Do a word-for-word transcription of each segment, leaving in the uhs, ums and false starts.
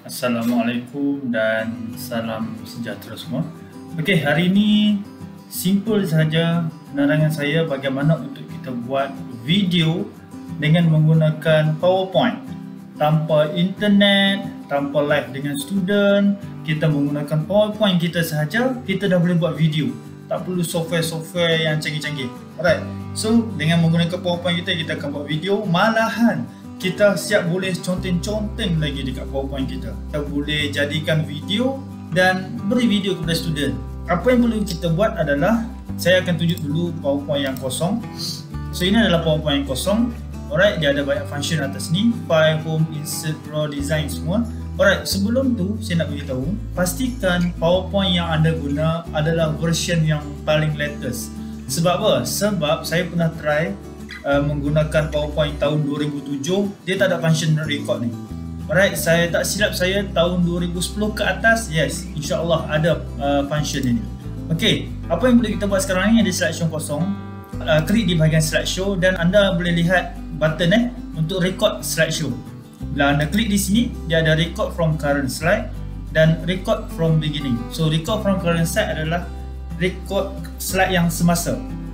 Assalamualaikum dan salam sejahtera semua. Okey, hari ini simple saja penerangan saya bagaimana untuk kita buat video dengan menggunakan PowerPoint tanpa internet, tanpa live dengan student. Kita menggunakan PowerPoint kita sahaja, kita dah boleh buat video. Tak perlu software-software yang canggih-canggih. Alright, so dengan menggunakan PowerPoint kita, kita akan buat video. Malahan kita siap boleh conteng-conteng lagi dekat PowerPoint kita. Kita boleh jadikan video dan beri video kepada student. Apa yang perlu kita buat adalah, saya akan tunjuk dulu PowerPoint yang kosong. So ini adalah PowerPoint yang kosong. Alright, dia ada banyak function atas ni, file, home, insert, raw, design semua. Alright, sebelum tu saya nak beritahu, pastikan PowerPoint yang anda guna adalah version yang paling latest. Sebab apa? Sebab saya pernah try Uh, menggunakan PowerPoint tahun dua ribu tujuh, dia tak ada function record ni. Alright, saya tak silap saya tahun dua ribu sepuluh ke atas, yes, insyaAllah ada uh, function ini. Okey, apa yang boleh kita buat sekarang ni, ada slideshow kosong. uh, Klik di bahagian slideshow dan anda boleh lihat button eh untuk record slideshow. Bila anda klik di sini, dia ada record from current slide dan record from beginning. So record from current slide adalah record slide yang semasa,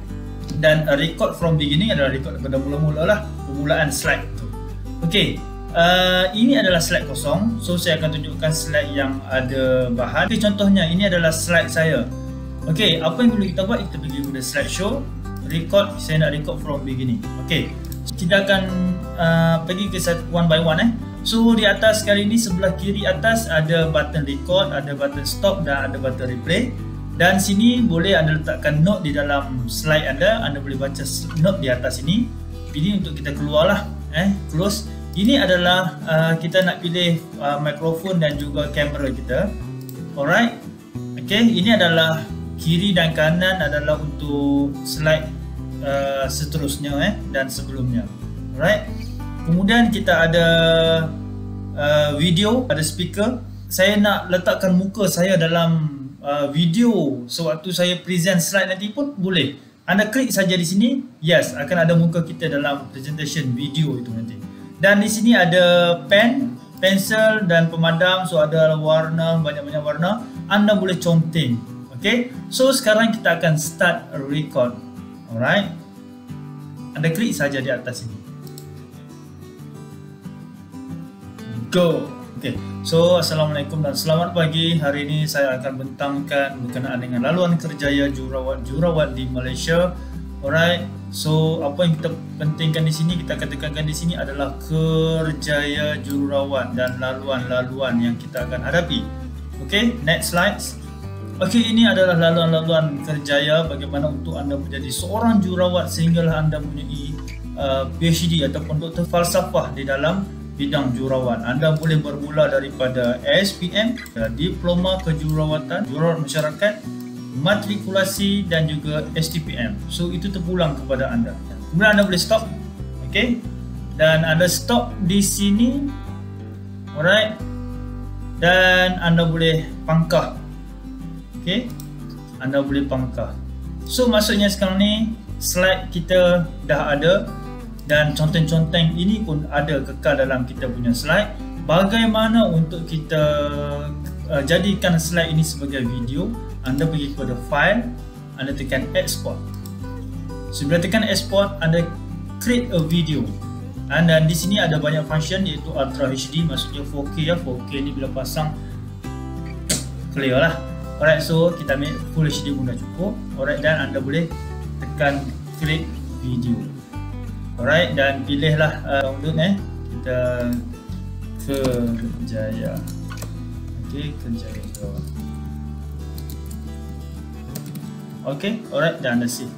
dan uh, record from beginning adalah record daripada mula-mula lah, permulaan slide tu. Okey, uh, ini adalah slide kosong. So saya akan tunjukkan slide yang ada bahan. Okay, contohnya ini adalah slide saya. Okey, apa yang perlu kita buat? Kita pergi kepada slideshow, record. Saya nak record from beginning. Okey, kita akan uh, pergi ke one by one eh. So di atas kali ini, sebelah kiri atas ada button record, ada button stop dan ada button replay. Dan sini boleh anda letakkan note di dalam slide anda. Anda boleh baca note di atas ini. Ini untuk kita keluar lah, eh, close. Ini adalah uh, kita nak pilih uh, mikrofon dan juga kamera kita. Alright, okay. Ini adalah kiri dan kanan adalah untuk slide uh, seterusnya eh, dan sebelumnya. Alright. Kemudian kita ada uh, video, ada speaker. Saya nak letakkan muka saya dalam Uh, video sewaktu saya present slide nanti pun boleh. Anda klik saja di sini, yes, akan ada muka kita dalam presentation video itu nanti. Dan di sini ada pen, pensel dan pemadam. So ada warna, banyak-banyak warna. Anda boleh conteng. Okay, so sekarang kita akan start record. Alright, anda klik saja di atas ini. Go. Okay, so Assalamualaikum dan selamat pagi. Hari ini saya akan bentangkan berkenaan dengan laluan kerjaya jururawat di Malaysia. Alright, so apa yang kita pentingkan di sini, kita katakan di sini adalah kerjaya jururawat dan laluan-laluan yang kita akan hadapi. Okay, next slides. Okay, ini adalah laluan-laluan kerjaya bagaimana untuk anda menjadi seorang jururawat sehinggalah anda mempunyai uh, PhD ataupun doktor falsafah di dalam bidang jururawat. Anda boleh bermula daripada A S P M, Diploma Kejururawatan, Jururawat Masyarakat, Matrikulasi dan juga S T P M. So itu terpulang kepada anda. Kemudian anda boleh stop. Okay, dan anda stop di sini. Alright, dan anda boleh pangkah. Okay, anda boleh pangkah. So maksudnya sekarang ni slide kita dah ada dan conteng-conteng ini pun ada kekal dalam kita punya slide. Bagaimana untuk kita uh, jadikan slide ini sebagai video? Anda pergi kepada file, anda tekan export. So bila tekan export, anda create a video. And dan di sini ada banyak function iaitu Ultra H D, maksudnya four K ya. four K ni bila pasang clear lah. Alright, so kita ambil Full H D pun dah cukup. Alright, dan anda boleh tekan create video. Alright, dan pilihlah uh, download eh. Kita kerjaya. Okey, kerjaya. Okey, alright, dan anda save.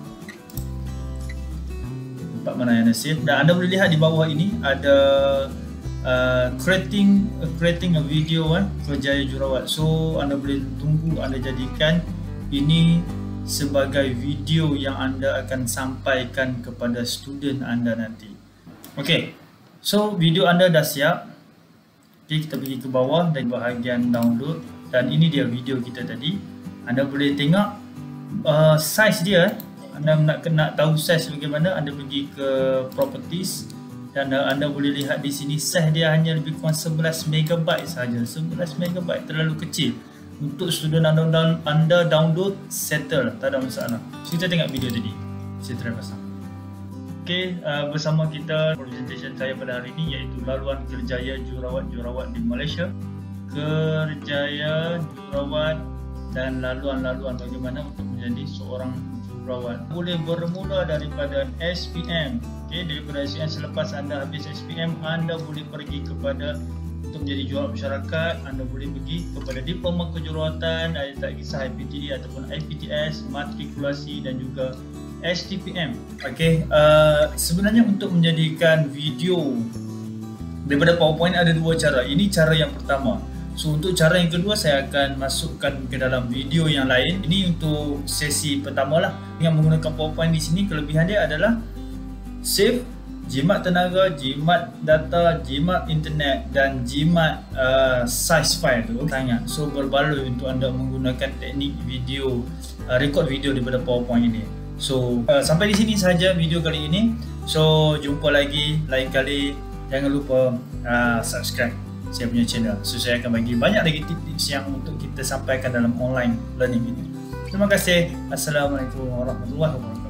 Nampak mana yang anda save. Dan anda boleh lihat di bawah ini ada uh, creating uh, creating a video eh, kerjaya jururawat. So anda boleh tunggu anda jadikan ini sebagai video yang anda akan sampaikan kepada student anda nanti. Okey, so video anda dah siap. Okay, kita pergi ke bawah dan bahagian download. Dan ini dia video kita tadi. Anda boleh tengok uh, size dia. Anda nak nak tahu size bagaimana, anda pergi ke properties. dan uh, anda boleh lihat di sini size dia hanya lebih kurang sebelas megabyte saja. sebelas megabyte terlalu kecil untuk student anda, down, anda download, settle, tak ada masalah. So, kita tengok video tadi. Saya try pasang. Okey, uh, bersama kita presentation saya pada hari ini iaitu laluan kerjaya jururawat-jururawat di Malaysia. Kerjaya jururawat dan laluan-laluan bagaimana untuk menjadi seorang jururawat. Boleh bermula daripada S P M. Okey, daripada S P M selepas anda habis S P M, anda boleh pergi kepada untuk menjadi jururawat masyarakat, anda boleh pergi kepada diploma kejururawatan, tak kisah I P T E ataupun I P T S, matrikulasi dan juga S T P M. Okey, uh, sebenarnya untuk menjadikan video daripada PowerPoint ada dua cara. Ini cara yang pertama. So untuk cara yang kedua saya akan masukkan ke dalam video yang lain. Ini untuk sesi pertama lah. Dengan menggunakan PowerPoint di sini, kelebihan dia adalah save, jimat tenaga, jimat data, jimat internet dan jimat uh, size file tu sangat. So berbaloi untuk anda menggunakan teknik video, uh, record video daripada PowerPoint ini. So uh, sampai di sini saja video kali ini. So jumpa lagi lain kali. Jangan lupa uh, subscribe saya punya channel. So saya akan bagi banyak lagi tips-tips yang untuk kita sampaikan dalam online learning ini. Terima kasih. Assalamualaikum warahmatullahi wabarakatuh.